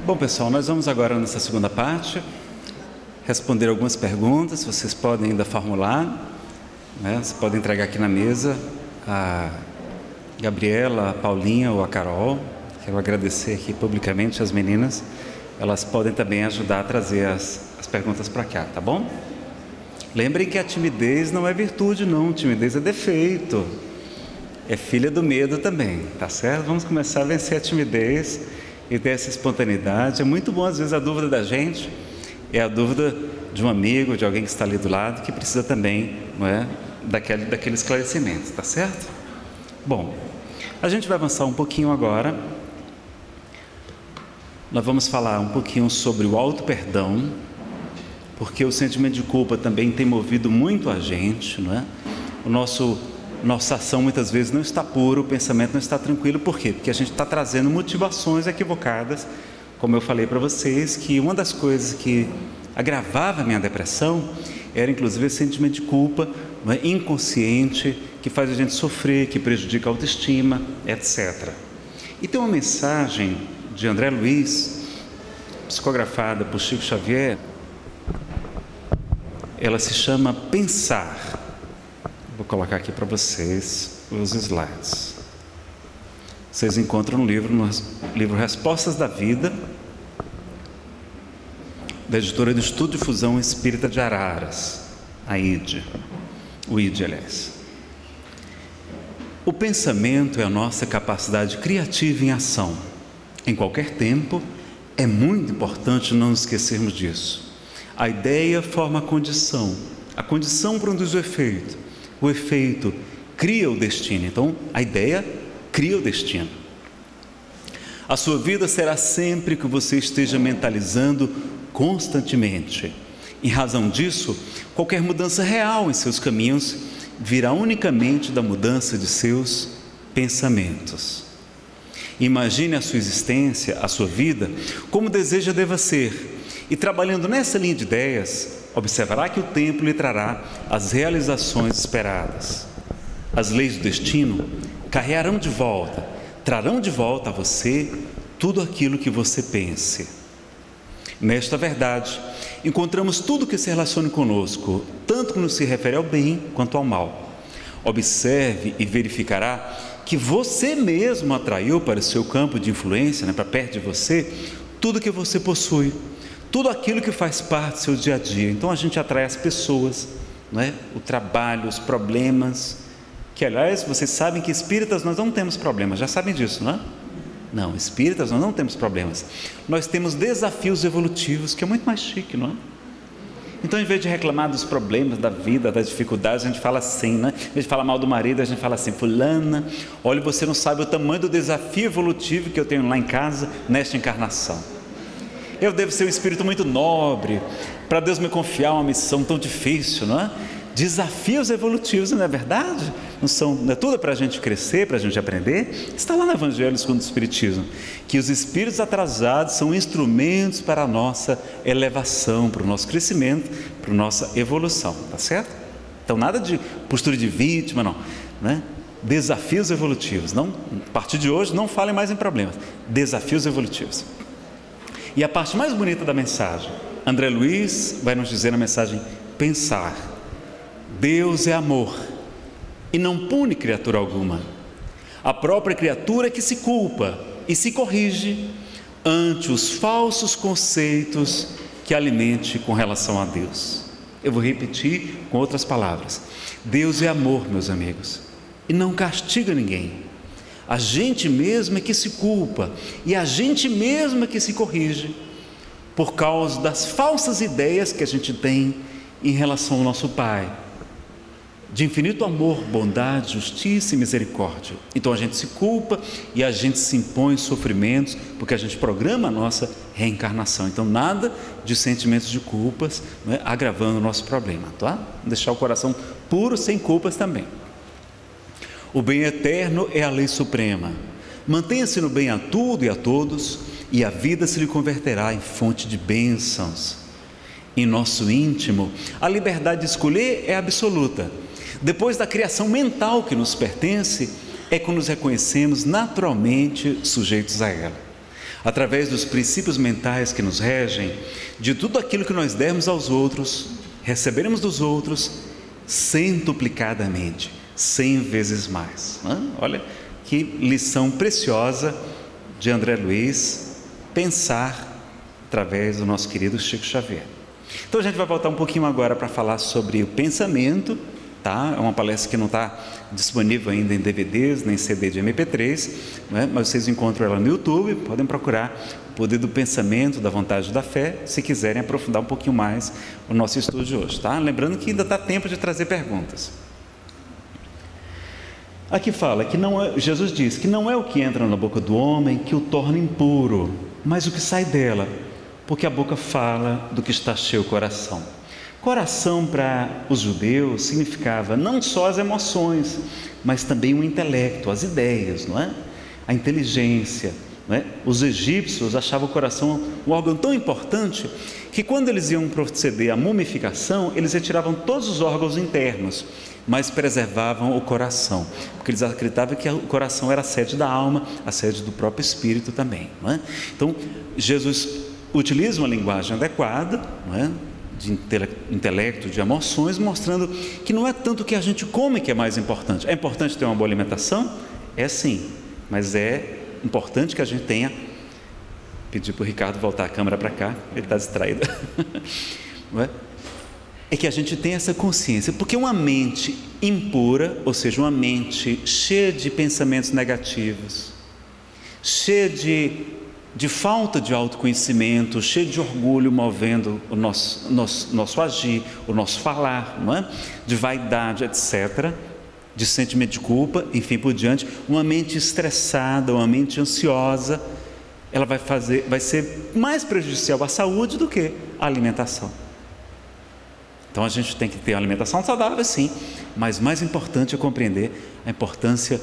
Bom, pessoal, nós vamos agora nessa segunda parte responder algumas perguntas. Vocês podem ainda formular, né? Vocês podem entregar aqui na mesa a Gabriela, a Paulinha ou a Carol. Quero agradecer aqui publicamente as meninas. Elas podem também ajudar a trazer as perguntas para cá, tá bom? Lembrem que a timidez não é virtude, não. Timidez é defeito. É filha do medo também, tá certo? Vamos começar a vencer a timidez e ter essa espontaneidade. É muito bom, às vezes, a dúvida da gente é a dúvida de um amigo, de alguém que está ali do lado, que precisa também, não é, daquele esclarecimento, tá certo? Bom, a gente vai avançar um pouquinho agora. Nós vamos falar um pouquinho sobre o auto-perdão, porque o sentimento de culpa também tem movido muito a gente, não é? Nossa ação muitas vezes não está pura, o pensamento não está tranquilo. Por quê? Porque a gente está trazendo motivações equivocadas. Como eu falei para vocês, que uma das coisas que agravava a minha depressão era inclusive esse sentimento de culpa, não é, inconsciente, que faz a gente sofrer, que prejudica a autoestima, etc. E tem uma mensagem de André Luiz, psicografada por Chico Xavier. Ela se chama Pensar. Vou colocar aqui para vocês os slides. Vocês encontram no livro Respostas da Vida, da editora do Estudo e Difusão Espírita de Araras, a ID, o ID, aliás. O pensamento é a nossa capacidade criativa em ação. Em qualquer tempo, é muito importante não nos esquecermos disso. A ideia forma a condição produz o efeito cria o destino. Então, a ideia cria o destino. A sua vida será sempre que você esteja mentalizando constantemente. Em razão disso, qualquer mudança real em seus caminhos virá unicamente da mudança de seus pensamentos. Imagine a sua existência, a sua vida, como deseja deva ser, e trabalhando nessa linha de ideias, observará que o tempo lhe trará as realizações esperadas. As leis do destino carrearão de volta, trarão de volta a você tudo aquilo que você pense. Nesta verdade, encontramos tudo que se relaciona conosco, tanto no que se refere ao bem quanto ao mal. Observe e verificará que você mesmo atraiu para o seu campo de influência, para perto de você, tudo que você possui, tudo aquilo que faz parte do seu dia a dia. Então a gente atrai as pessoas, não é? O trabalho, os problemas, que aliás, vocês sabem que espíritas nós não temos problemas, já sabem disso, não é? Não, espíritas nós não temos problemas, nós temos desafios evolutivos, que é muito mais chique, não é? Então, em vez de reclamar dos problemas da vida, das dificuldades, a gente fala assim, né? Em vez de falar mal do marido, a gente fala assim: fulana, olha, você não sabe o tamanho do desafio evolutivo que eu tenho lá em casa, nesta encarnação. Eu devo ser um espírito muito nobre, para Deus me confiar uma missão tão difícil, não é? Desafios evolutivos, não é verdade? Não é tudo para a gente crescer, para a gente aprender? Está lá no Evangelho segundo o Espiritismo, que os espíritos atrasados são instrumentos para a nossa elevação, para o nosso crescimento, para a nossa evolução, tá certo? Então nada de postura de vítima, não, né? Desafios evolutivos, não, a partir de hoje não falem mais em problemas, desafios evolutivos. E a parte mais bonita da mensagem, André Luiz vai nos dizer na mensagem Pensar: Deus é amor e não pune criatura alguma. A própria criatura que se culpa e se corrige ante os falsos conceitos que alimente com relação a Deus. Eu vou repetir com outras palavras: Deus é amor, meus amigos, e não castiga ninguém. A gente mesmo é que se culpa e a gente mesmo é que se corrige por causa das falsas ideias que a gente tem em relação ao nosso Pai, de infinito amor, bondade, justiça e misericórdia. Então a gente se culpa e a gente se impõe sofrimentos, porque a gente programa a nossa reencarnação. Então nada de sentimentos de culpas, né, agravando o nosso problema, tá? Deixar o coração puro, sem culpas também. O bem eterno é a lei suprema. Mantenha-se no bem a tudo e a todos, e a vida se lhe converterá em fonte de bênçãos. Em nosso íntimo, a liberdade de escolher é absoluta. Depois da criação mental que nos pertence, é que nos reconhecemos naturalmente sujeitos a ela. através dos princípios mentais que nos regem, de tudo aquilo que nós dermos aos outros, receberemos dos outros centuplicadamente, 100 vezes mais. Olha que lição preciosa de André Luiz, pensar através do nosso querido Chico Xavier. Então a gente vai voltar um pouquinho agora para falar sobre o pensamento, tá? É uma palestra que não está disponível ainda em DVDs, nem CD de MP3, né? Mas vocês encontram ela no YouTube, podem procurar o Poder do Pensamento, da Vontade da Fé, se quiserem aprofundar um pouquinho mais o nosso estudo de hoje, tá? Lembrando que ainda está tempo de trazer perguntas. Aqui fala que Jesus diz que não é o que entra na boca do homem que o torna impuro, mas o que sai dela, porque a boca fala do que está cheio o coração. Coração para os judeus significava não só as emoções, mas também o intelecto, as ideias, não é? A inteligência, não é? Os egípcios achavam o coração um órgão tão importante que quando eles iam proceder à mumificação, eles retiravam todos os órgãos internos, mas preservavam o coração, porque eles acreditavam que o coração era a sede da alma, a sede do próprio espírito também, não é? Então, Jesus utiliza uma linguagem adequada, não é? De intelecto, de emoções, mostrando que não é tanto o que a gente come que é mais importante. É importante ter uma boa alimentação? É sim, mas é importante que a gente tenha... Pedir para o Ricardo voltar a câmera para cá, ele está distraído. Não é? É que a gente tenha essa consciência, porque uma mente impura, ou seja, uma mente cheia de pensamentos negativos, cheia de falta de autoconhecimento, cheia de orgulho movendo o nosso agir, o nosso falar, não é? De vaidade, etc., de sentimento de culpa, enfim, por diante. Uma mente estressada, uma mente ansiosa, ela vai ser mais prejudicial à saúde do que a alimentação. Então a gente tem que ter uma alimentação saudável, sim, mas mais importante é compreender a importância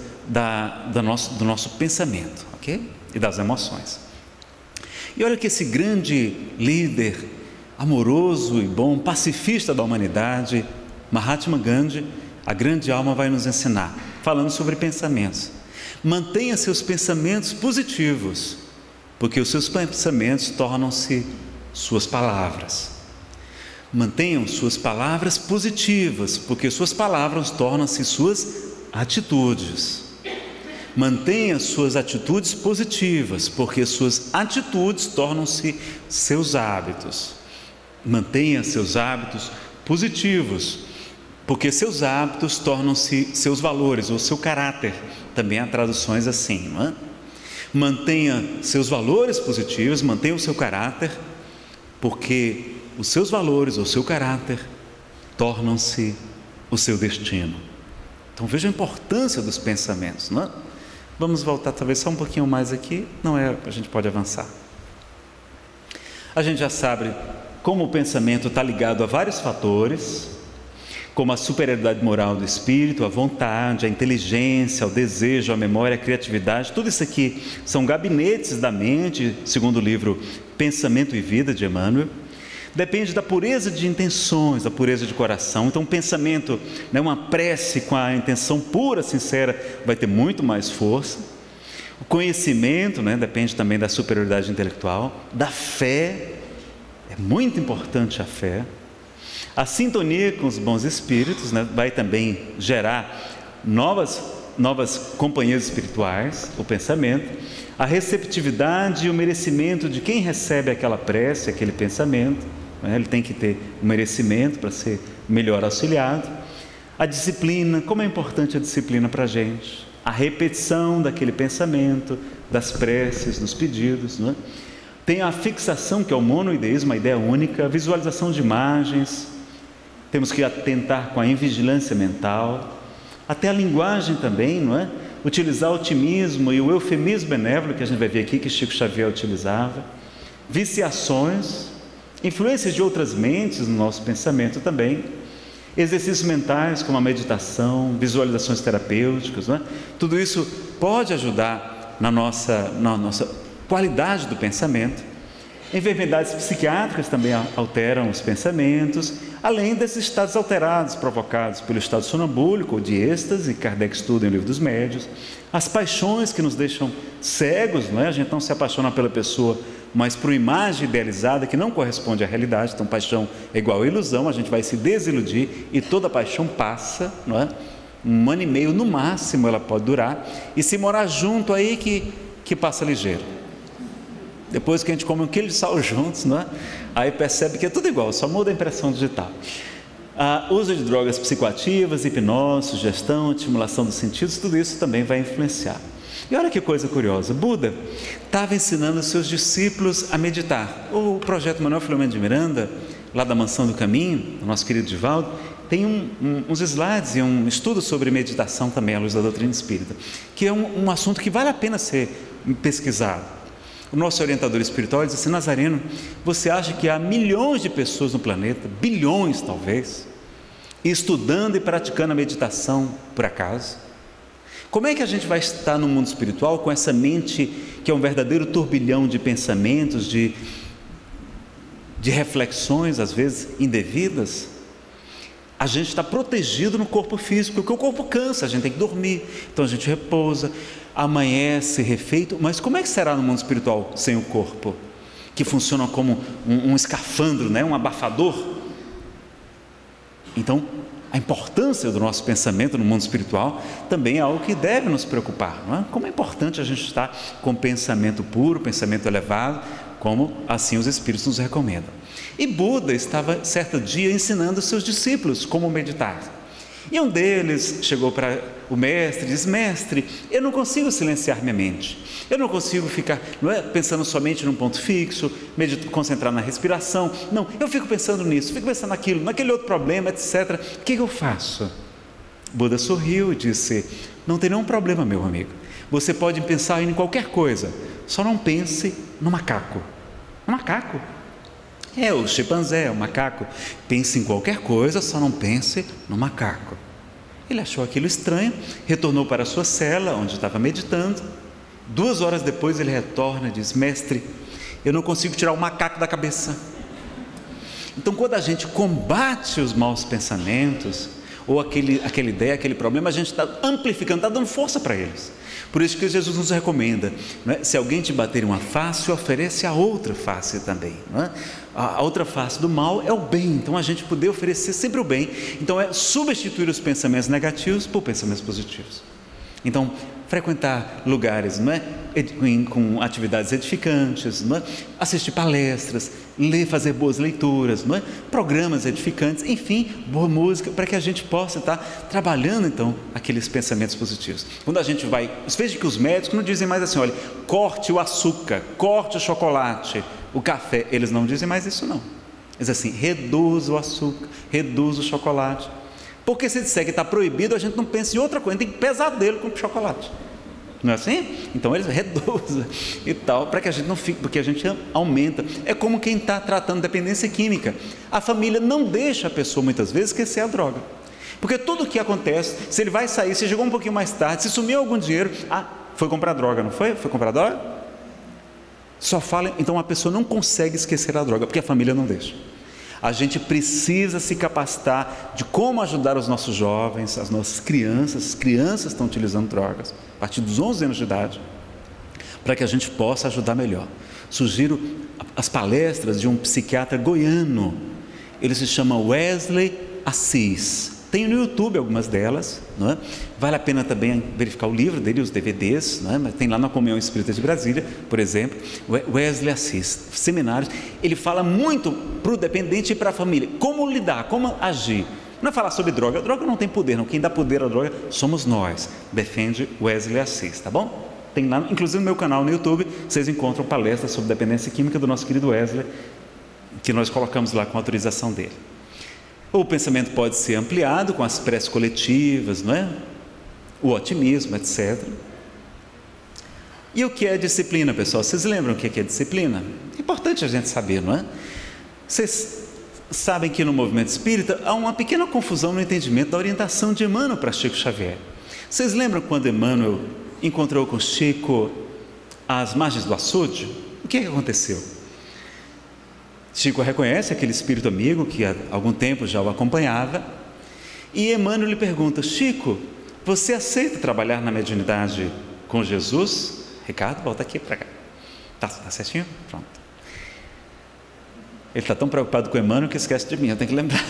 do nosso pensamento, ok? E das emoções. E olha que esse grande líder, amoroso e bom, pacifista da humanidade, Mahatma Gandhi, a grande alma, vai nos ensinar, falando sobre pensamentos. Mantenha seus pensamentos positivos, porque os seus pensamentos tornam-se suas palavras. Mantenham suas palavras positivas, porque suas palavras tornam-se suas atitudes. Mantenha suas atitudes positivas, porque suas atitudes tornam-se seus hábitos. Mantenha seus hábitos positivos, porque seus hábitos tornam-se seus valores, ou seu caráter. Também há traduções assim, não é? Mantenha seus valores positivos, mantenha o seu caráter, porque os seus valores, ou seu caráter, tornam-se o seu destino. Então veja a importância dos pensamentos, não é? Vamos voltar talvez só um pouquinho mais aqui, a gente pode avançar. A gente já sabe como o pensamento está ligado a vários fatores, como a superioridade moral do espírito, a vontade, a inteligência, o desejo, a memória, a criatividade. Tudo isso aqui são gabinetes da mente, segundo o livro Pensamento e Vida, de Emmanuel. Depende da pureza de intenções, da pureza de coração. Então, um pensamento, uma prece com a intenção pura, sincera, vai ter muito mais força. O conhecimento, depende também da superioridade intelectual, da fé, é muito importante a fé. A sintonia com os bons espíritos, vai também gerar novas companhias espirituais, o pensamento. A receptividade e o merecimento de quem recebe aquela prece, aquele pensamento. Ele tem que ter um merecimento para ser melhor auxiliado. A disciplina, como é importante a disciplina para a gente. A repetição daquele pensamento, das preces, dos pedidos, Tem a fixação, que é o monoideísmo, a ideia única. A visualização de imagens. Temos que atentar com a invigilância mental. Até a linguagem também, Utilizar o otimismo e o eufemismo benévolo, que a gente vai ver aqui, que Chico Xavier utilizava. Viciações, influências de outras mentes no nosso pensamento também. Exercícios mentais, como a meditação, visualizações terapêuticas, Tudo isso pode ajudar na nossa qualidade do pensamento. Enfermidades psiquiátricas também alteram os pensamentos, além desses estados alterados provocados pelo estado sonambúlico ou de êxtase, Kardec estuda em O Livro dos Médiuns, as paixões que nos deixam cegos, não é? A gente não se apaixona pela pessoa, mas por uma imagem idealizada que não corresponde à realidade. Então paixão é igual a ilusão, a gente vai se desiludir e toda paixão passa, não é? 1 ano e meio no máximo ela pode durar, e se morar junto aí que passa ligeiro. Depois que a gente come 1 quilo de sal juntos, não é? Aí percebe que é tudo igual, só muda a impressão digital. Uso de drogas psicoativas, hipnose, sugestão, estimulação dos sentidos, tudo isso também vai influenciar. E olha que coisa curiosa, Buda estava ensinando os seus discípulos a meditar. O projeto Manuel Filomeno de Miranda, lá da Mansão do Caminho, o nosso querido Divaldo, tem uns slides e um estudo sobre meditação também, à luz da doutrina espírita, que é um assunto que vale a pena ser pesquisado. O nosso orientador espiritual diz assim: Nazareno, você acha que há milhões de pessoas no planeta, bilhões talvez, estudando e praticando a meditação por acaso? Como é que a gente vai estar no mundo espiritual com essa mente que é um verdadeiro turbilhão de pensamentos, de reflexões às vezes indevidas? A gente está protegido no corpo físico, porque o corpo cansa, a gente tem que dormir, então a gente repousa, amanhece refeito. Mas como é que será no mundo espiritual sem o corpo, que funciona como um escafandro, né? Um abafador? Então a importância do nosso pensamento no mundo espiritual também é algo que deve nos preocupar, não é? Como é importante a gente estar com pensamento puro, pensamento elevado, como assim os Espíritos nos recomendam. E Buda estava certo dia ensinando os seus discípulos como meditar. E um deles chegou para o mestre e disse: mestre, eu não consigo silenciar minha mente, eu não consigo ficar pensando somente num ponto fixo, concentrar na respiração, não, eu fico pensando nisso, fico pensando naquilo, naquele outro problema, etc. O que eu faço? Buda sorriu e disse: não tem nenhum problema, meu amigo, você pode pensar em qualquer coisa, só não pense no macaco. No macaco? É o chimpanzé, o macaco. Pense em qualquer coisa, só não pense no macaco. Ele achou aquilo estranho, retornou para a sua cela, onde estava meditando. 2 horas depois ele retorna e diz: mestre, eu não consigo tirar o macaco da cabeça. Então, quando a gente combate os maus pensamentos, ou aquela ideia, aquele problema, a gente está amplificando, está dando força para eles. Por isso que Jesus nos recomenda, não é? Se alguém te bater uma face, oferece a outra face também, não é? A outra face do mal é o bem, então a gente poder oferecer sempre o bem. Então é substituir os pensamentos negativos por pensamentos positivos. Então, frequentar lugares, não é? Com atividades edificantes, não é? Assistir palestras, ler, fazer boas leituras, não é? Programas edificantes, enfim, boa música, para que a gente possa estar trabalhando então aqueles pensamentos positivos. Quando a gente vai, veja que os médicos não dizem mais assim: olha, corte o açúcar, corte o chocolate, o café, eles não dizem mais isso não. Eles dizem assim: reduz o açúcar, reduz o chocolate. Porque se disser que está proibido, a gente não pensa em outra coisa, tem pesadelo com chocolate. Não é assim? Então eles reduzem e tal, para que a gente não fique, porque a gente aumenta. É como quem está tratando dependência química. A família não deixa a pessoa muitas vezes esquecer a droga. Porque tudo o que acontece, se ele vai sair, se chegou um pouquinho mais tarde, se sumiu algum dinheiro, foi comprar droga, não foi? Foi comprar droga? Só fala, então a pessoa não consegue esquecer a droga, porque a família não deixa. A gente precisa se capacitar de como ajudar os nossos jovens, as nossas crianças. As crianças estão utilizando drogas a partir dos 11 anos de idade, para que a gente possa ajudar melhor. Sugiro as palestras de um psiquiatra goiano, ele se chama Wesley Assis. Tem no YouTube algumas delas, não é? Vale a pena também verificar o livro dele, os DVDs, não é? Mas tem lá na Comunhão Espírita de Brasília, por exemplo, Wesley Assis, seminários. Ele fala muito para o dependente e para a família, como lidar, como agir. Não é falar sobre droga, a droga não tem poder, não. Quem dá poder à droga somos nós. Defende Wesley Assis, tá bom? Tem lá, inclusive no meu canal no YouTube, vocês encontram palestras sobre dependência química do nosso querido Wesley, que nós colocamos lá com a autorização dele. O pensamento pode ser ampliado com as preces coletivas, não é? O otimismo, etc. E o que é disciplina, pessoal? Vocês lembram o que é disciplina? É importante a gente saber, não é? Vocês sabem que no movimento espírita há uma pequena confusão no entendimento da orientação de Emmanuel para Chico Xavier. Vocês lembram quando Emmanuel encontrou com Chico às margens do açude? O que aconteceu? Chico reconhece aquele espírito amigo que há algum tempo já o acompanhava, e Emmanuel lhe pergunta: Chico, você aceita trabalhar na mediunidade com Jesus? Ricardo, volta aqui para cá. Tá certinho? Pronto. Ele está tão preocupado com Emmanuel que esquece de mim, eu tenho que lembrar.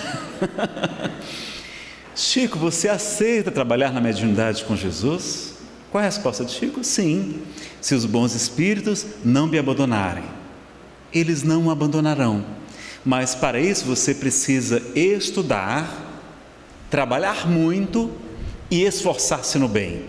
Chico, você aceita trabalhar na mediunidade com Jesus? Qual é a resposta de Chico? Sim, se os bons espíritos não me abandonarem. Eles não o abandonarão, mas para isso você precisa estudar, trabalhar muito e esforçar-se no bem.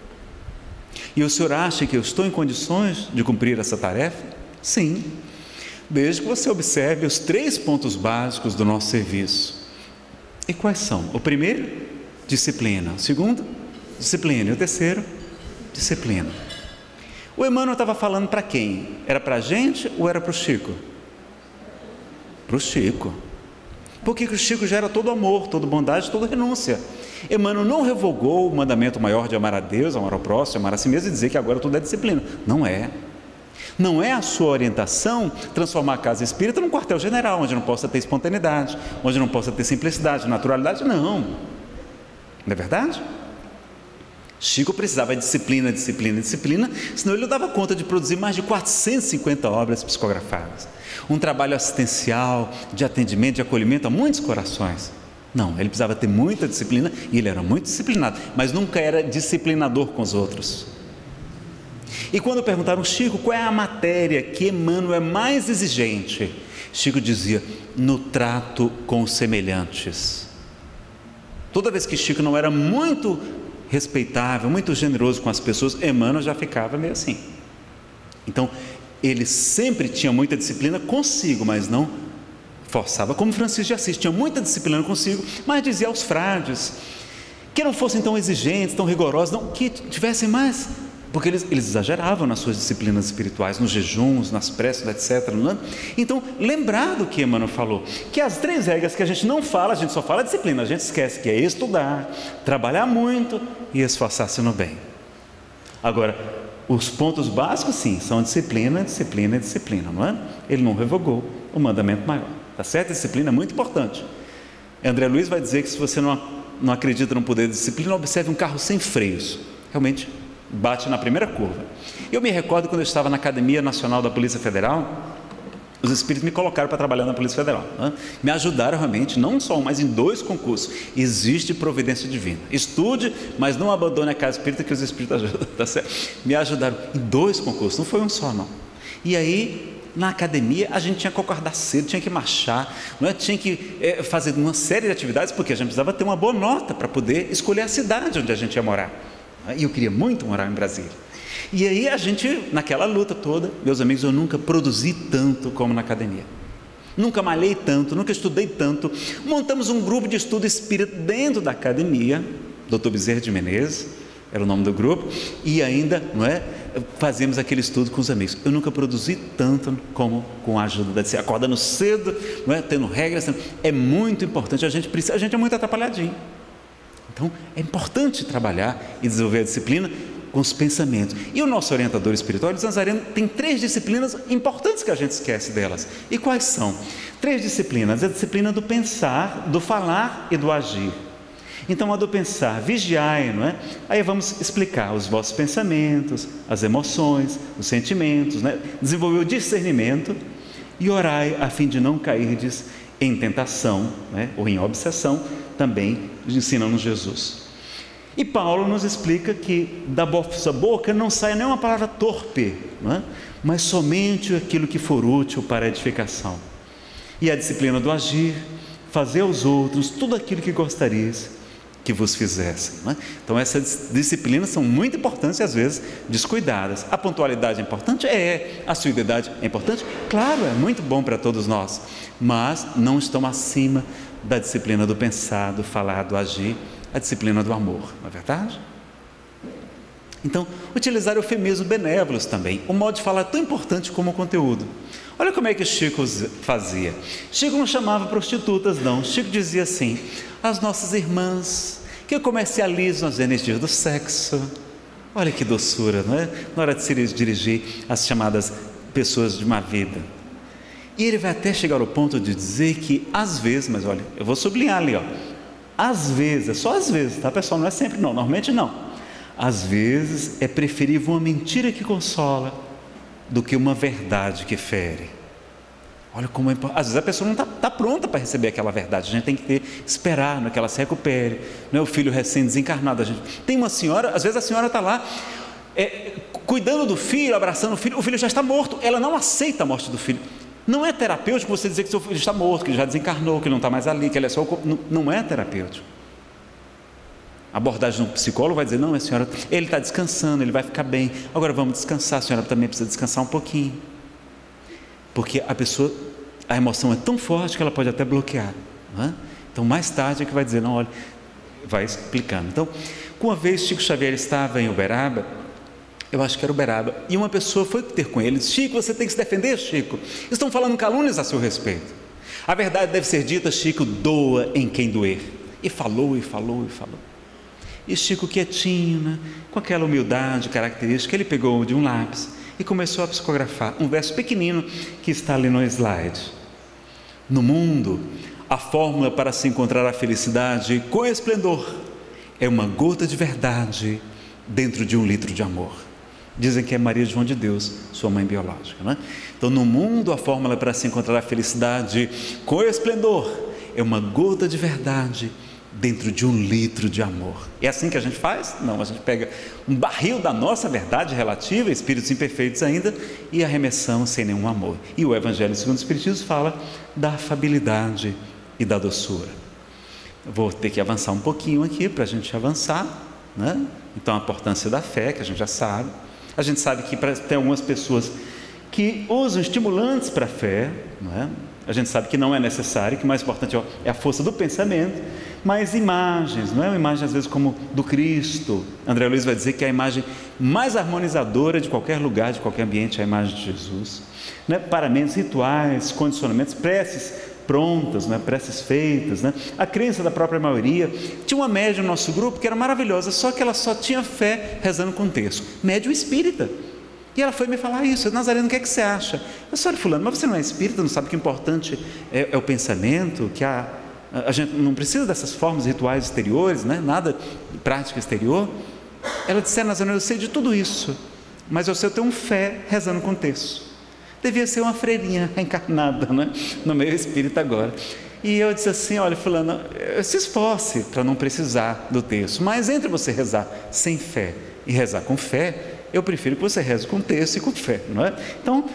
E o senhor acha que eu estou em condições de cumprir essa tarefa? Sim, desde que você observe os 3 pontos básicos do nosso serviço. E quais são? O primeiro, disciplina. O segundo, disciplina. E o terceiro, disciplina. O Emmanuel estava falando para quem? Era para a gente ou era para o Chico? Para o Chico. Porque o Chico já era todo amor, toda bondade, toda renúncia. Emmanuel não revogou o mandamento maior de amar a Deus, amar ao próximo, amar a si mesmo e dizer que agora tudo é disciplina. Não é. Não é a sua orientação transformar a casa espírita num quartel-general, onde não possa ter espontaneidade, onde não possa ter simplicidade, naturalidade, não. Não é verdade? Chico precisava de disciplina, disciplina, disciplina, senão ele não dava conta de produzir mais de 450 obras psicografadas. Um trabalho assistencial, de atendimento, de acolhimento a muitos corações. Não, ele precisava ter muita disciplina e ele era muito disciplinado, mas nunca era disciplinador com os outros. E quando perguntaram, Chico, qual é a matéria que Emmanuel é mais exigente? Chico dizia, no trato com os semelhantes. Toda vez que Chico não era muito respeitável, muito generoso com as pessoas, Emmanuel já ficava meio assim. Então, ele sempre tinha muita disciplina consigo, mas não forçava, como Francisco de Assis, tinha muita disciplina consigo, mas dizia aos frades que não fossem tão exigentes, tão rigorosos, não, que tivessem mais, porque eles exageravam nas suas disciplinas espirituais, nos jejuns, nas preces, etc. Não é? Então, lembrar do que Emmanuel falou, que as 3 regras que a gente não fala, a gente só fala disciplina, a gente esquece que é estudar, trabalhar muito e esforçar-se no bem. Agora, os pontos básicos, sim, são disciplina, disciplina e disciplina, não é? Ele não revogou o mandamento maior, tá certo? A disciplina é muito importante. André Luiz vai dizer que se você não acredita no poder da disciplina, observe um carro sem freios, realmente bate na primeira curva. Eu me recordo quando eu estava na Academia Nacional da Polícia Federal, os espíritos me colocaram para trabalhar na Polícia Federal, né? Me ajudaram realmente, não só um, mas em 2 concursos. Existe providência divina. Estude, mas não abandone a casa espírita que os espíritos ajudam, tá certo? Me ajudaram em 2 concursos, não foi um só não. E aí, na academia, a gente tinha que acordar cedo, tinha que marchar, não é? Tinha que fazer uma série de atividades, porque a gente precisava ter uma boa nota para poder escolher a cidade onde a gente ia morar. E eu queria muito morar em Brasília. E aí a gente, naquela luta toda, meus amigos, eu nunca produzi tanto como na academia. Nunca malhei tanto, nunca estudei tanto. Montamos um grupo de estudo espírita dentro da academia, Dr. Bezerra de Menezes, era o nome do grupo, e ainda, não é, fazíamos aquele estudo com os amigos. Eu nunca produzi tanto como com a ajuda da disciplina. Acordando cedo, não é, tendo regras, é muito importante, a gente é muito atrapalhadinho. Então, é importante trabalhar e desenvolver a disciplina com os pensamentos. E o nosso orientador espiritual, Luiz Nazareno, tem 3 disciplinas importantes que a gente esquece delas. E quais são? 3 disciplinas. A disciplina do pensar, do falar e do agir. Então, a do pensar, vigiai, não é? Aí vamos explicar os vossos pensamentos, as emoções, os sentimentos, né? Desenvolver o discernimento e orai a fim de não cairdes em tentação, né? Ou em obsessão, também ensina-nos Jesus. E Paulo nos explica que da vossa boca não saia nenhuma palavra torpe, não é? Mas somente aquilo que for útil para a edificação. E a disciplina do agir, fazer aos outros tudo aquilo que gostarias que vos fizessem. Não é? Então essas disciplinas são muito importantes e às vezes descuidadas. A pontualidade é importante? É. A assiduidade é importante? Claro, é muito bom para todos nós, mas não estão acima da disciplina do pensar, do falar, do agir, a disciplina do amor, não é verdade? Então, utilizar eufemismos benévolos também, um modo de falar tão importante como o conteúdo. Olha como é que Chico fazia. Chico não chamava prostitutas, não. Chico dizia assim: as nossas irmãs que comercializam as energias do sexo. Olha que doçura, não é? Na hora de se dirigir às chamadas pessoas de má vida. E ele vai até chegar ao ponto de dizer que às vezes, mas olha, eu vou sublinhar ali, ó, às vezes, é só às vezes, tá pessoal? Não é sempre não, normalmente não. Às vezes é preferível uma mentira que consola do que uma verdade que fere. Olha como é importante. Às vezes a pessoa não está pronta para receber aquela verdade. A gente tem que esperar, que ela se recupere. Não é o filho recém-desencarnado. Tem uma senhora, às vezes a senhora está lá cuidando do filho, abraçando o filho já está morto. Ela não aceita a morte do filho. Não é terapêutico você dizer que seu filho está morto, que ele já desencarnou, que ele não está mais ali, que ele é só o corpo. Não é terapêutico. A abordagem de um psicólogo vai dizer: não, a senhora, ele está descansando, ele vai ficar bem. Agora vamos descansar, a senhora também precisa descansar um pouquinho. Porque a emoção é tão forte que ela pode até bloquear, não é? Então mais tarde é que vai dizer: não, olha, vai explicando. Então, uma vez Chico Xavier estava em Uberaba, eu acho que era Uberaba, e uma pessoa foi ter com ele: Chico, você tem que se defender, Chico, estão falando calúnias a seu respeito, a verdade deve ser dita, Chico, doa em quem doer. E falou, e falou, e falou. E Chico quietinho, né, com aquela humildade característica, ele pegou de um lápis e começou a psicografar um verso pequenino que está ali no slide. No mundo, a fórmula para se encontrar a felicidade com esplendor é uma gota de verdade dentro de um litro de amor. Dizem que é Maria João de Deus, sua mãe biológica, né? Então, no mundo, a fórmula para se encontrar a felicidade com esplendor é uma gota de verdade dentro de um litro de amor. É assim que a gente faz? Não, a gente pega um barril da nossa verdade relativa, espíritos imperfeitos ainda, e arremessamos sem nenhum amor. E o Evangelho segundo o Espiritismo fala da afabilidade e da doçura. Eu vou ter que avançar um pouquinho aqui para a gente avançar, né? Então, a importância da fé, que a gente já sabe. A gente sabe que tem algumas pessoas que usam estimulantes para a fé, não é? A gente sabe que não é necessário, que o mais importante é a força do pensamento, mas imagens, não é uma imagem às vezes como do Cristo. André Luiz vai dizer que é a imagem mais harmonizadora de qualquer lugar, de qualquer ambiente, é a imagem de Jesus. Não é? Paramentos, rituais, condicionamentos, preces prontas, não é? Preces feitas, né? A crença da própria maioria. Tinha uma médium no nosso grupo que era maravilhosa, só que ela só tinha fé rezando com texto. Médium espírita. E ela foi me falar isso: Nazareno, o que é que você acha? Eu disse: olha, fulano, mas você não é espírita, não sabe que o importante é o pensamento, que a gente não precisa dessas formas rituais exteriores, né? Nada de prática exterior. Ela disse: Nazareno, eu sei de tudo isso, mas eu sei, eu tenho fé rezando com texto. Devia ser uma freirinha encarnada, né? No meio espírita agora. E eu disse assim: olha, fulano, se esforce para não precisar do texto, mas entre você rezar sem fé e rezar com fé, eu prefiro que você reze com texto e com fé, não é? Então,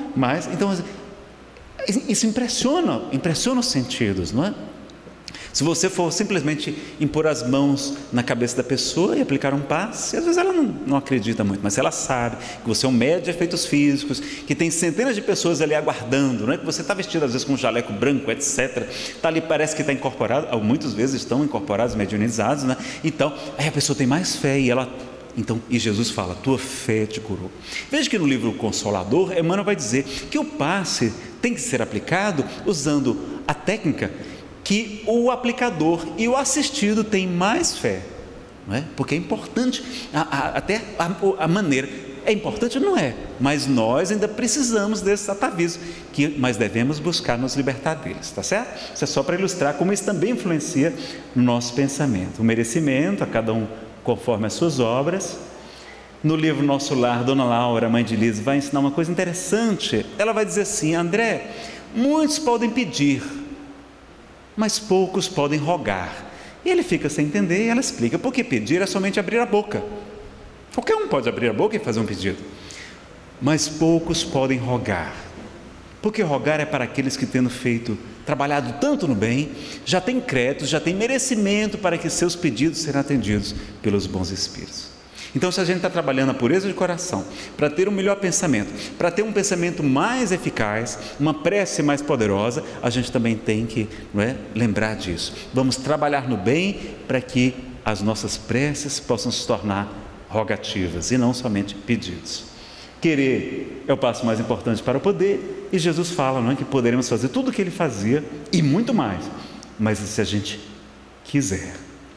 isso impressiona os sentidos, não é? Se você for simplesmente impor as mãos na cabeça da pessoa e aplicar um passe, às vezes ela não acredita muito, mas se ela sabe que você é um médium de efeitos físicos, que tem centenas de pessoas ali aguardando, não é? Que você está vestido às vezes com um jaleco branco, etc., está ali, parece que está incorporado, muitas vezes estão incorporados, mediunizados, né? Então, aí a pessoa tem mais fé e Jesus fala: tua fé te curou. Veja que no livro Consolador, Emmanuel vai dizer que o passe tem que ser aplicado usando a técnica que o aplicador e o assistido têm mais fé, não é? Porque é importante, até a maneira, é importante, não é? Mas nós ainda precisamos desses atavisos, mas devemos buscar nos libertar deles, está certo? Isso é só para ilustrar como isso também influencia no nosso pensamento. O merecimento a cada um conforme as suas obras. No livro Nosso Lar, Dona Laura, mãe de Liz, vai ensinar uma coisa interessante. Ela vai dizer assim: André, muitos podem pedir, mas poucos podem rogar. E ele fica sem entender, e ela explica: porque pedir é somente abrir a boca. Qualquer um pode abrir a boca e fazer um pedido, mas poucos podem rogar, porque rogar é para aqueles que, tendo trabalhado tanto no bem, já têm crédito, já têm merecimento para que seus pedidos sejam atendidos pelos bons espíritos. Então, se a gente está trabalhando a pureza de coração, para ter um melhor pensamento, para ter um pensamento mais eficaz, uma prece mais poderosa, a gente também tem que, não é, lembrar disso. Vamos trabalhar no bem para que as nossas preces possam se tornar rogativas e não somente pedidos. Querer é o passo mais importante para o poder, e Jesus fala, não é, que poderemos fazer tudo o que ele fazia e muito mais, mas se a gente quiser.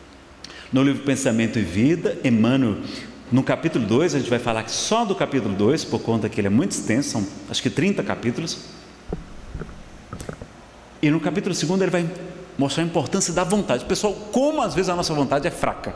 No livro Pensamento e Vida, Emmanuel, no capítulo 2, a gente vai falar só do capítulo 2, por conta que ele é muito extenso, são acho que 30 capítulos. E no capítulo 2 ele vai mostrar a importância da vontade. Pessoal, como às vezes a nossa vontade é fraca.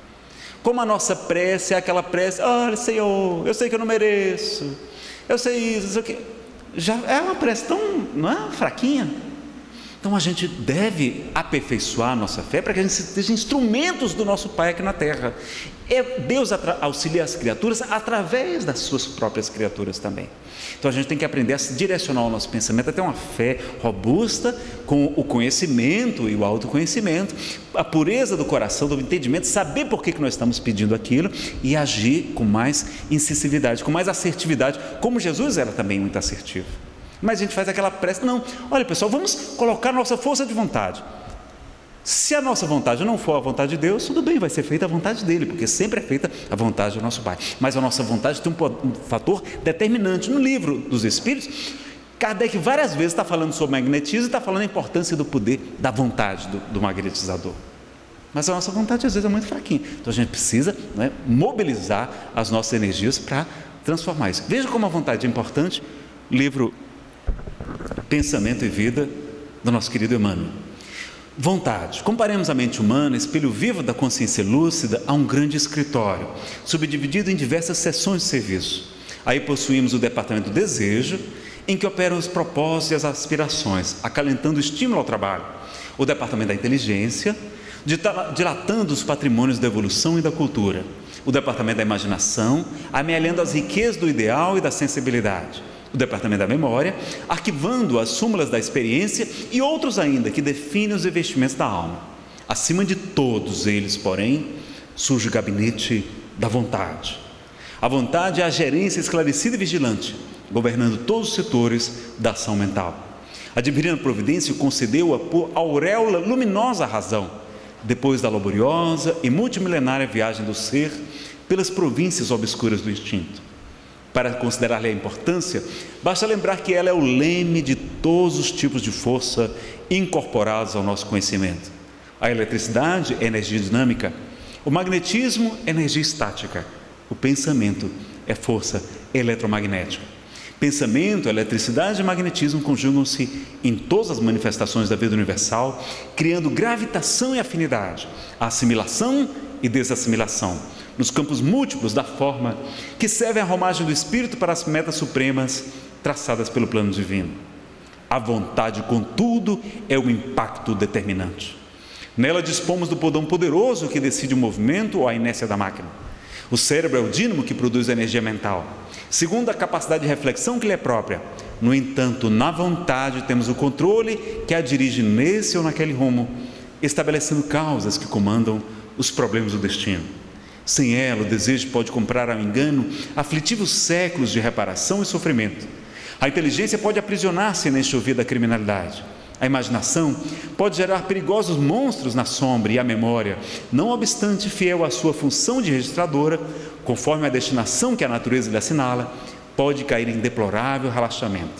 Como a nossa prece é aquela prece: olha, Senhor, eu sei que eu não mereço, eu sei isso, isso aqui. Já é uma prece tão, não é, fraquinha. Então a gente deve aperfeiçoar a nossa fé para que a gente seja instrumentos do nosso Pai aqui na terra. Deus auxilia as criaturas através das suas próprias criaturas também. Então a gente tem que aprender a se direcionar o nosso pensamento, a ter uma fé robusta com o conhecimento e o autoconhecimento, a pureza do coração, do entendimento, saber por que nós estamos pedindo aquilo e agir com mais incisividade, com mais assertividade, como Jesus era também muito assertivo. Mas a gente faz aquela prece: não, olha pessoal, vamos colocar nossa força de vontade. Se a nossa vontade não for a vontade de Deus, tudo bem, vai ser feita a vontade dele, porque sempre é feita a vontade do nosso Pai. Mas a nossa vontade tem um fator determinante. No livro dos Espíritos, Kardec várias vezes está falando sobre magnetismo e está falando a importância do poder da vontade do magnetizador. Mas a nossa vontade às vezes é muito fraquinha, então a gente precisa, né, mobilizar as nossas energias para transformar isso. Veja como a vontade é importante. Livro Pensamento e Vida, do nosso querido Emmanuel. Vontade. Comparemos a mente humana, espelho vivo da consciência lúcida, a um grande escritório, subdividido em diversas seções de serviço. Aí possuímos o departamento do desejo, em que operam os propósitos e as aspirações, acalentando o estímulo ao trabalho. O departamento da inteligência, dilatando os patrimônios da evolução e da cultura. O departamento da imaginação, amealhando as riquezas do ideal e da sensibilidade. O departamento da memória, arquivando as súmulas da experiência, e outros ainda que definem os investimentos da alma. Acima de todos eles, porém, surge o gabinete da vontade. A vontade é a gerência esclarecida e vigilante, governando todos os setores da ação mental. A divina providência concedeu-a por auréola luminosa à razão, depois da laboriosa e multimilenária viagem do ser pelas províncias obscuras do instinto. Para considerar-lhe a importância, basta lembrar que ela é o leme de todos os tipos de força incorporados ao nosso conhecimento. A eletricidade é energia dinâmica, o magnetismo é energia estática, o pensamento é força eletromagnética. Pensamento, eletricidade e magnetismo conjugam-se em todas as manifestações da vida universal, criando gravitação e afinidade, assimilação e desassimilação, nos campos múltiplos da forma, que servem à romagem do espírito para as metas supremas traçadas pelo plano divino. A vontade, contudo, é o impacto determinante. Nela dispomos do podão poderoso que decide o movimento ou a inércia da máquina. O cérebro é o dínamo que produz a energia mental, segundo a capacidade de reflexão que lhe é própria. No entanto, na vontade temos o controle que a dirige nesse ou naquele rumo, estabelecendo causas que comandam os problemas do destino. Sem ela, o desejo pode comprar ao engano aflitivos séculos de reparação e sofrimento. A inteligência pode aprisionar-se na enxovia da criminalidade. A imaginação pode gerar perigosos monstros na sombra, e a memória, não obstante fiel à sua função de registradora, conforme a destinação que a natureza lhe assinala, pode cair em deplorável relaxamento.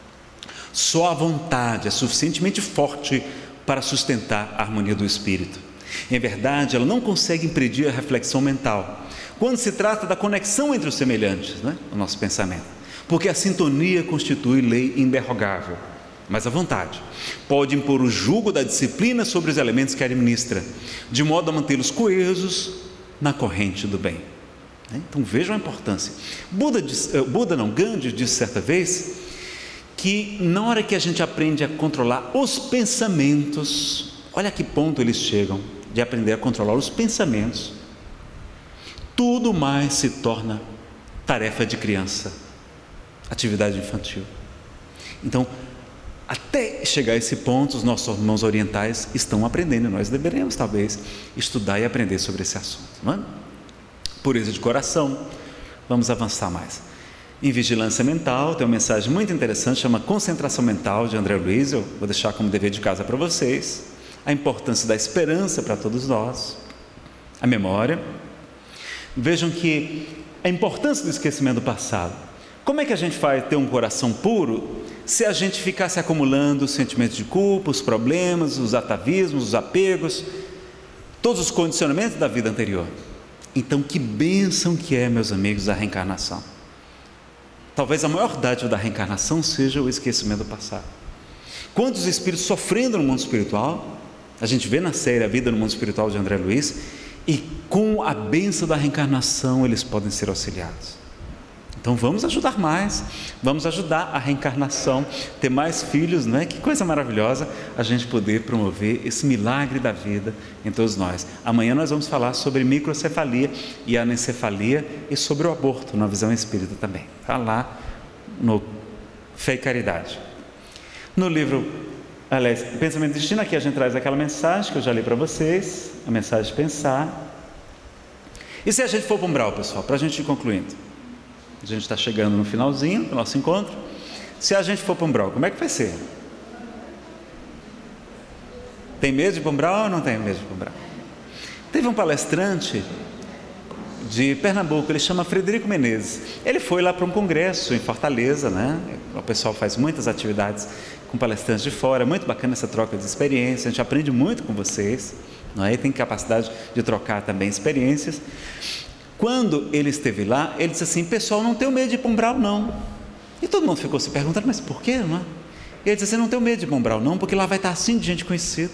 Só a vontade é suficientemente forte para sustentar a harmonia do espírito. Em verdade, ela não consegue impedir a reflexão mental, quando se trata da conexão entre os semelhantes, o nosso pensamento, porque a sintonia constitui lei inderrogável. Mas a vontade pode impor o jugo da disciplina sobre os elementos que administra, de modo a mantê-los coesos na corrente do bem. Então vejam a importância. Gandhi disse certa vez que na hora que a gente aprende a controlar os pensamentos, olha a que ponto eles chegam de aprender a controlar os pensamentos, tudo mais se torna tarefa de criança, atividade infantil. Então, até chegar a esse ponto, os nossos irmãos orientais estão aprendendo, nós deveremos talvez estudar e aprender sobre esse assunto, não é? Pureza de coração, vamos avançar mais. Em vigilância mental, tem uma mensagem muito interessante, chama Concentração Mental, de André Luiz, eu vou deixar como dever de casa para vocês. A importância da esperança para todos nós, a memória. Vejam que a importância do esquecimento do passado. Como é que a gente vai ter um coração puro se a gente ficar se acumulando os sentimentos de culpa, os problemas, os atavismos, os apegos, todos os condicionamentos da vida anterior? Então, que bênção que é, meus amigos, a reencarnação. Talvez a maior dádiva da reencarnação seja o esquecimento do passado. Quantos espíritos sofrendo no mundo espiritual, a gente vê na série A Vida no Mundo Espiritual de André Luiz, e com a bênção da reencarnação eles podem ser auxiliados. Então vamos ajudar mais, vamos ajudar a reencarnação, ter mais filhos, não é? Que coisa maravilhosa a gente poder promover esse milagre da vida em todos nós. Amanhã nós vamos falar sobre microcefalia e anencefalia e sobre o aborto, na visão espírita também. Está lá no Fé e Caridade. No livro, aliás, Pensamento e Destino, aqui a gente traz aquela mensagem que eu já li para vocês, a mensagem de pensar. E se a gente for para o umbral, pessoal, para a gente ir concluindo? A gente está chegando no finalzinho do nosso encontro. Se a gente for para o umbral, como é que vai ser? Tem medo de ir para o umbral ou não tem medo de ir para o umbral? Teve um palestrante de Pernambuco, ele chama Frederico Menezes. Ele foi lá para um congresso em Fortaleza, né? O pessoal faz muitas atividades com palestrantes de fora, é muito bacana essa troca de experiência, a gente aprende muito com vocês, não é? E tem capacidade de trocar também experiências. Quando ele esteve lá, ele disse assim: pessoal, não tenho medo de ir para o umbral não. E todo mundo ficou se perguntando, mas por quê, não é? Ele disse assim: não tenho medo de ir para o umbral não, porque lá vai estar assim de gente conhecida.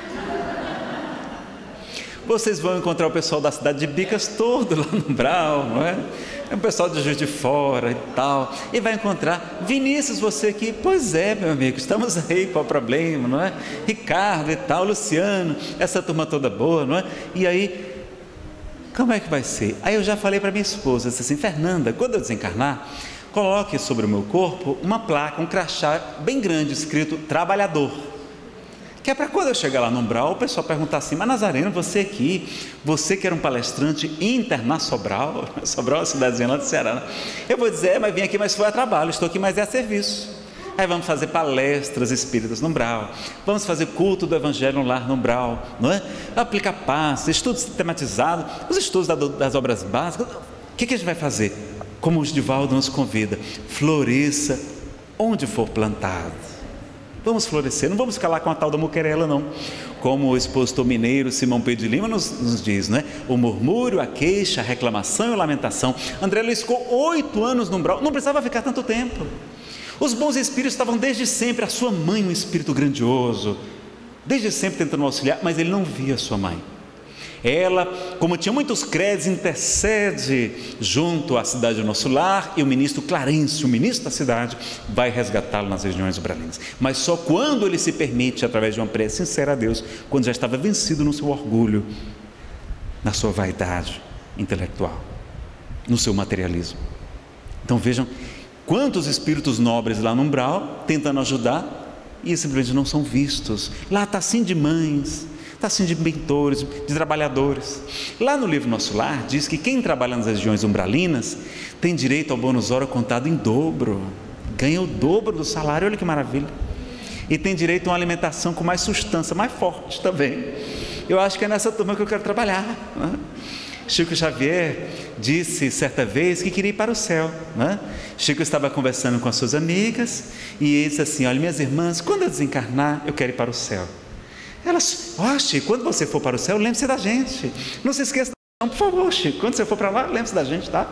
Vocês vão encontrar o pessoal da cidade de Bicas todo lá no umbral, não é? É o pessoal de Juiz de Fora e tal, e vai encontrar Vinícius, você aqui, pois é, meu amigo, estamos aí, qual o problema, não é? Ricardo e tal, Luciano, essa turma toda boa, não é? E aí, como é que vai ser? Aí eu já falei para minha esposa, disse assim: Fernanda, quando eu desencarnar, coloque sobre o meu corpo uma placa, um crachá bem grande, escrito trabalhador, que é para quando eu chegar lá no umbral, o pessoal perguntar assim: mas Nazareno, você aqui, você que era um palestrante internacional, Sobral é uma cidadezinha lá do Ceará, né? Eu vou dizer: mas vim aqui, mas foi a trabalho, estou aqui, mas é a serviço. Aí vamos fazer palestras espíritas no umbral, vamos fazer culto do Evangelho no lar no umbral, não é? Aplicar passe, estudo sistematizado, os estudos das obras básicas. O que a gente vai fazer? Como o Divaldo nos convida: floresça onde for plantado. Vamos florescer, não vamos ficar lá com a tal da muquerela não. Como o expositor mineiro Simão Pedro de Lima nos diz, não é? O murmúrio, a queixa, a reclamação e a lamentação. André Luiz ficou 8 anos no umbral, não precisava ficar tanto tempo. Os bons espíritos estavam desde sempre, a sua mãe, um espírito grandioso, desde sempre tentando auxiliar, mas ele não via a sua mãe. Ela, como tinha muitos créditos, intercede junto à cidade do nosso lar, e o ministro Clarence, o ministro da cidade, vai resgatá-lo nas regiões umbralinas. Mas só quando ele se permite, através de uma prece sincera a Deus, quando já estava vencido no seu orgulho, na sua vaidade intelectual, no seu materialismo. Então vejam quantos espíritos nobres lá no umbral, tentando ajudar, e simplesmente não são vistos. Lá está assim de mães, está assim de mentores, de trabalhadores. Lá no livro Nosso Lar, diz que quem trabalha nas regiões umbralinas, tem direito ao bônus hora contado em dobro, ganha o dobro do salário, olha que maravilha. E tem direito a uma alimentação com mais substância, mais forte também. Eu acho que é nessa turma que eu quero trabalhar, né? Chico Xavier disse certa vez que queria ir para o céu, né? Chico estava conversando com as suas amigas e ele disse assim: olha, minhas irmãs, quando eu desencarnar, eu quero ir para o céu. Elas: ó, Chico, quando você for para o céu, lembre-se da gente, não se esqueça não, por favor, Chico, quando você for para lá, lembre-se da gente, tá?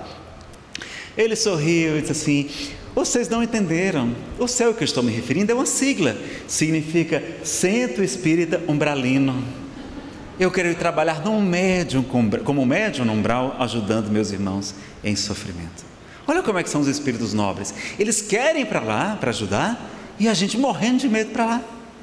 Ele sorriu e disse assim: vocês não entenderam, o céu que eu estou me referindo é uma sigla, significa Centro Espírita Umbralino. Eu quero ir trabalhar como médium no umbral, ajudando meus irmãos em sofrimento. Olha como é que são os espíritos nobres. Eles querem ir para lá para ajudar, e a gente morrendo de medo para lá.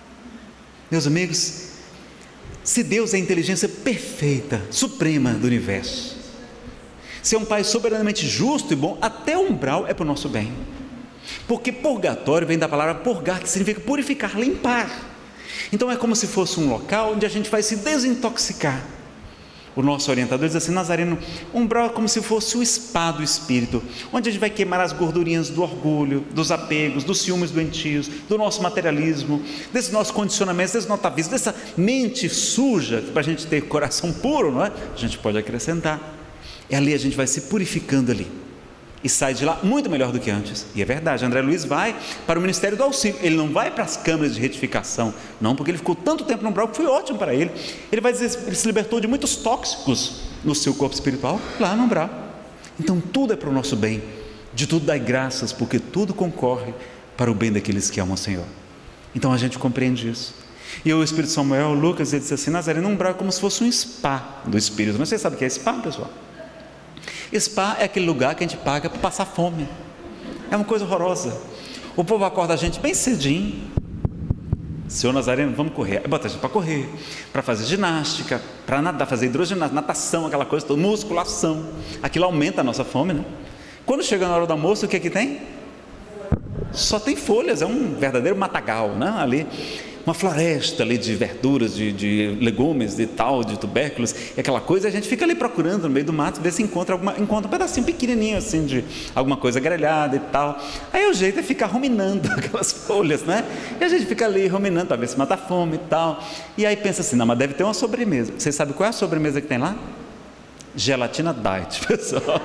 Meus amigos, se Deus é a inteligência perfeita, suprema do universo, se é um Pai soberanamente justo e bom, até o umbral é para o nosso bem. Porque purgatório vem da palavra purgar, que significa purificar, limpar. Então é como se fosse um local onde a gente vai se desintoxicar. O nosso orientador diz assim: Nazareno, umbral é como se fosse o spa do espírito, onde a gente vai queimar as gordurinhas do orgulho, dos apegos, dos ciúmes doentios, do nosso materialismo, desses nossos condicionamentos, desse nosso atavismo, dessa mente suja, para a gente ter coração puro, não é? A gente pode acrescentar. E ali a gente vai se purificando ali, e sai de lá muito melhor do que antes. E é verdade, André Luiz vai para o Ministério do Auxílio, ele não vai para as câmaras de retificação, não, porque ele ficou tanto tempo no umbral que foi ótimo para ele. Ele vai dizer que ele se libertou de muitos tóxicos no seu corpo espiritual, lá no umbral. Então tudo é para o nosso bem, de tudo dai graças, porque tudo concorre para o bem daqueles que amam o Senhor. Então a gente compreende isso. E o Espírito Samuel, o Lucas, ele disse assim: Nazareno, um umbral é como se fosse um spa do Espírito. Mas vocês sabem o que é spa, pessoal? Spa é aquele lugar que a gente paga para passar fome. É uma coisa horrorosa. O povo acorda a gente bem cedinho: Senhor Nazareno, vamos correr. Aí bota a gente para correr, para fazer ginástica, para nadar, fazer hidroginástica, natação, aquela coisa toda, musculação. Aquilo aumenta a nossa fome, né? Quando chega na hora do almoço, o que é que tem? Só tem folhas, é um verdadeiro matagal, né? Ali, uma floresta ali de verduras, de legumes, de tal, de tubérculos, e aquela coisa, a gente fica ali procurando no meio do mato, ver se encontra um pedacinho pequenininho assim de alguma coisa grelhada e tal. Aí o jeito é ficar ruminando aquelas folhas, né? E a gente fica ali ruminando para ver se mata a fome e tal. E aí pensa assim: não, mas deve ter uma sobremesa. Vocês sabem qual é a sobremesa que tem lá? Gelatina diet, pessoal.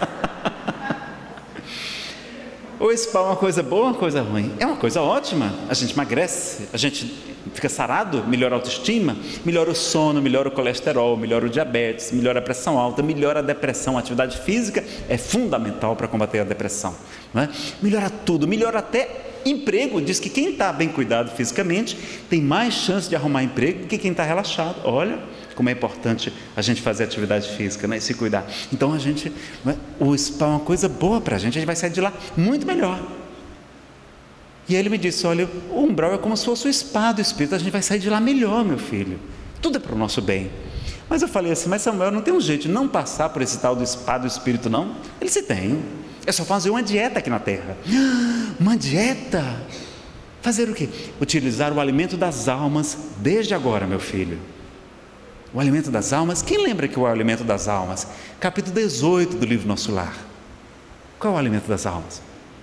O spa é uma coisa boa ou uma coisa ruim? É uma coisa ótima. A gente emagrece, a gente fica sarado, melhora a autoestima, melhora o sono, melhora o colesterol, melhora o diabetes, melhora a pressão alta, melhora a depressão. A atividade física é fundamental para combater a depressão, não é? Melhora tudo, melhora até emprego. Diz que quem está bem cuidado fisicamente tem mais chance de arrumar emprego do que quem está relaxado. Olha como é importante a gente fazer atividade física, né? E se cuidar. Então a gente, o spa é uma coisa boa para a gente vai sair de lá muito melhor. E aí ele me disse: olha, o umbral é como se fosse o spa do Espírito, a gente vai sair de lá melhor, meu filho, tudo é para o nosso bem. Mas eu falei assim: mas Samuel, não tem um jeito de não passar por esse tal do spa do Espírito, não? Ele disse: tem, é só fazer uma dieta aqui na terra. Uma dieta? Fazer o quê? Utilizar o alimento das almas desde agora, meu filho. O alimento das almas. Quem lembra que é o alimento das almas? Capítulo 18 do livro Nosso Lar. Qual é o alimento das almas?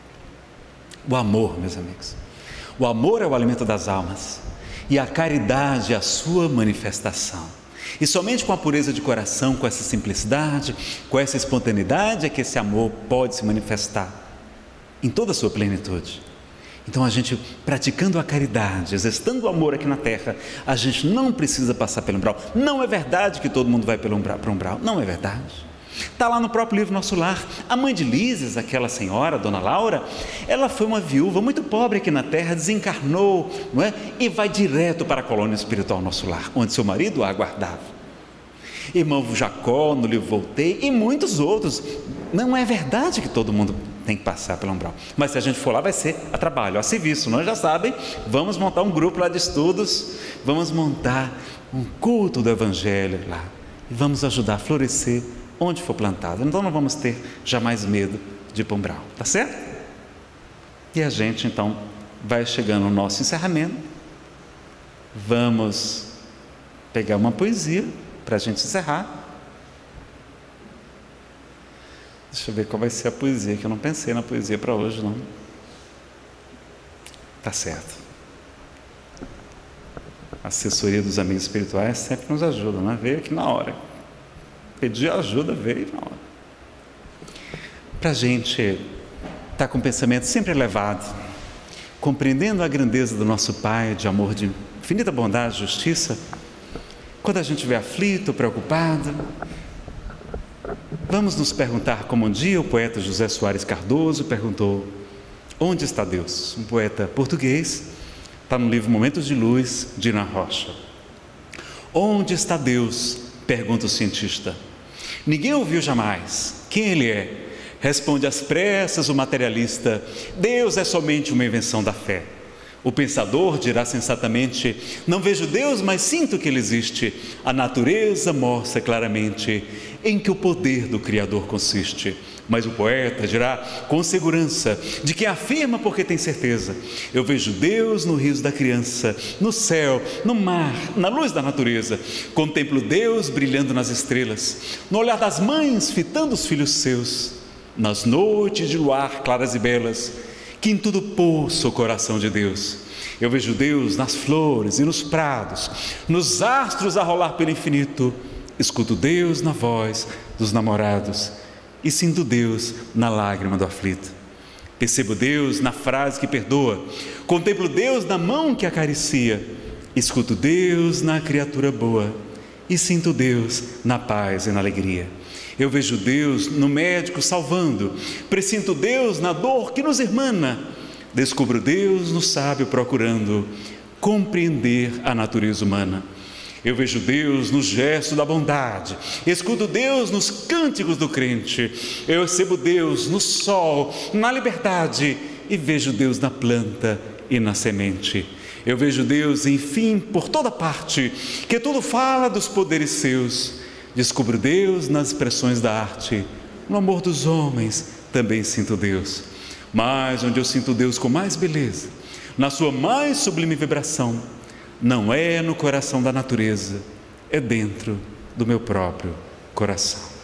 O amor, meus amigos. O amor é o alimento das almas, e a caridade é a sua manifestação. E somente com a pureza de coração, com essa simplicidade, com essa espontaneidade, é que esse amor pode se manifestar em toda a sua plenitude. Então a gente, praticando a caridade, exercitando o amor aqui na terra, a gente não precisa passar pelo umbral. Não é verdade que todo mundo vai para o umbral, não é verdade. Está lá no próprio livro Nosso Lar. A mãe de Lises, aquela senhora, Dona Laura, ela foi uma viúva muito pobre aqui na terra, desencarnou, não é? E vai direto para a colônia espiritual Nosso Lar, onde seu marido a aguardava. Irmão Jacó, no livro Voltei, e muitos outros. Não é verdade que todo mundo tem que passar pelo umbral, mas se a gente for lá vai ser a trabalho, a serviço. Nós já sabem, vamos montar um grupo lá de estudos, vamos montar um culto do Evangelho lá, e vamos ajudar a florescer onde for plantado. Então não vamos ter jamais medo de ir para o umbral, tá certo? E a gente então vai chegando no nosso encerramento. Vamos pegar uma poesia para a gente encerrar. Deixa eu ver qual vai ser a poesia, que eu não pensei na poesia para hoje, não. Tá certo. A assessoria dos amigos espirituais sempre nos ajuda, né? Veio aqui na hora. Pedir ajuda, veio na hora. Para a gente estar com o pensamento sempre elevado, compreendendo a grandeza do nosso Pai, de amor, de infinita bondade e justiça, quando a gente estiver aflito, preocupado, vamos nos perguntar como um dia o poeta José Soares Cardoso perguntou: onde está Deus? Um poeta português, está no livro Momentos de Luz, de Ana Rocha. Onde está Deus? Pergunta o cientista. Ninguém ouviu jamais. Quem ele é? Responde às pressas o materialista: Deus é somente uma invenção da fé. O pensador dirá sensatamente: não vejo Deus, mas sinto que Ele existe. A natureza mostra claramente em que o poder do Criador consiste. Mas o poeta dirá com segurança, de quem afirma porque tem certeza: eu vejo Deus no riso da criança, no céu, no mar, na luz da natureza. Contemplo Deus brilhando nas estrelas, no olhar das mães fitando os filhos seus, nas noites de luar claras e belas, que em tudo pulsa o coração de Deus. Eu vejo Deus nas flores e nos prados, nos astros a rolar pelo infinito. Escuto Deus na voz dos namorados e sinto Deus na lágrima do aflito. Percebo Deus na frase que perdoa, contemplo Deus na mão que acaricia. Escuto Deus na criatura boa e sinto Deus na paz e na alegria. Eu vejo Deus no médico salvando, pressinto Deus na dor que nos irmana. Descubro Deus no sábio procurando compreender a natureza humana. Eu vejo Deus no gesto da bondade, escuto Deus nos cânticos do crente, eu recebo Deus no sol, na liberdade, e vejo Deus na planta e na semente. Eu vejo Deus, enfim, por toda parte, que tudo fala dos poderes seus. Descubro Deus nas expressões da arte, no amor dos homens também sinto Deus. Mas onde eu sinto Deus com mais beleza, na sua mais sublime vibração, não é no coração da natureza, é dentro do meu próprio coração.